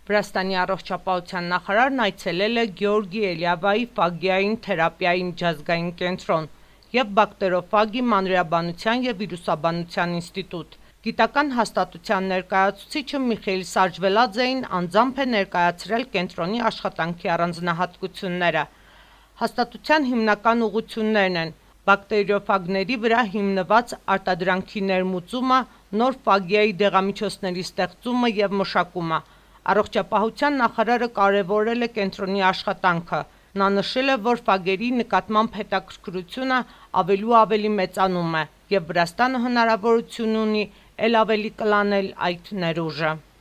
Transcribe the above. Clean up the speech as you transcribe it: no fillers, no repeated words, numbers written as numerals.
Վրաստանի առողջապահության նախարարն այցելել է Գեորգի Էլիավայի ֆագիային թերապիայի միջազգային կենտրոն և բակտերոֆագի մանրէաբանության և վիրուսաբանության ինստիտուտ։ Գիտական հաստատության ներկայացուցիչը Միխեիլ Սաջվելաձեին անձամբ է ներկայացրել կենտրոնի աշխատանքի առանձնահատկությունները։ Հաստատության հիմնական ուղղություններն են բակտերիոֆագների վրա հիմնված արտադրանքի ներմուծումը, նոր ֆագիայի դեղամիջոցների ստեղծումը և մշակումը։ Առողջապահության նախարարը կարևորել է կենտրոնի աշխատանքը։ Նա նշել է, որ ֆագերի նկատմամբ հետաքրքրությունը ավելի ու ավելի մեծանում է, և Վրաստանը հնարավորություն ունի էլ ավելի կլանել այդ ներուժը։